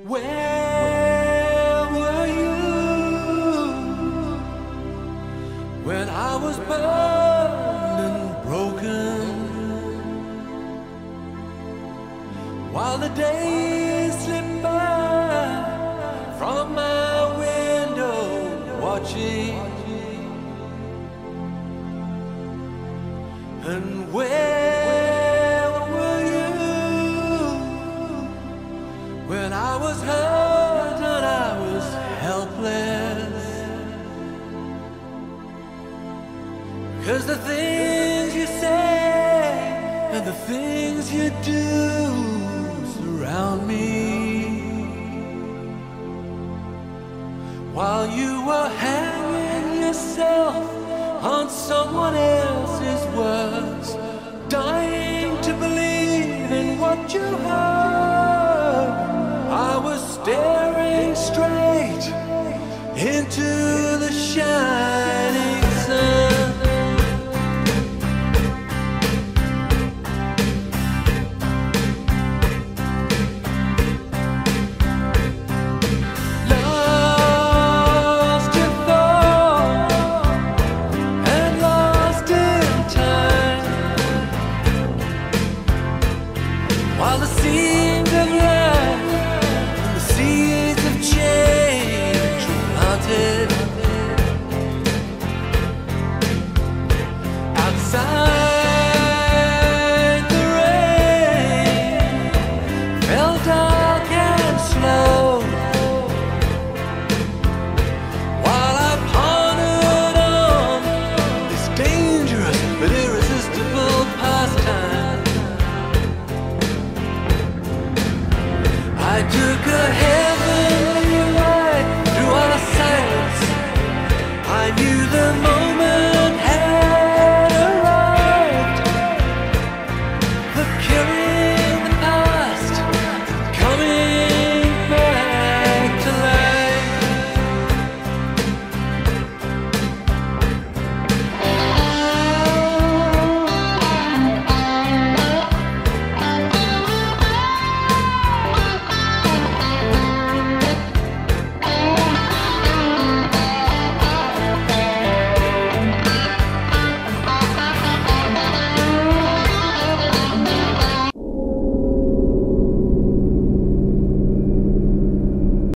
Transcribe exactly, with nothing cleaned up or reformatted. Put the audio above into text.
Where were you when I was burned and broken? While the days slip by from my window, watching. And where were you when I was hurt and I was helpless? 'Cause the things you say and the things you do surround me, while you were hanging yourself on someone else's words, dying to believe in what you heard. I was staring straight into the shining sun. While the seeds of life and the seeds of change were planted outside, the rain fell dark and slow, while I pondered on this dangerous but irresistible pastime. I took a